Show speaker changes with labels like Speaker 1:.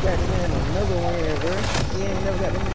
Speaker 1: got him another win, bro. He ain't never got them